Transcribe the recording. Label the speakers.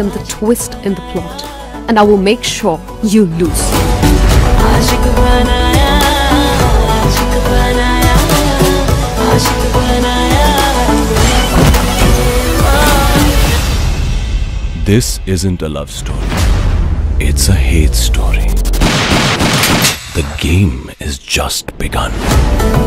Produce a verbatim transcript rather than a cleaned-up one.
Speaker 1: in the twist in the plot, and I will make sure you lose. Aashiq Banaya, Aashiq Banaya, Aashiq Banaya.
Speaker 2: This isn't a love story. It's a hate story. The game is just begun.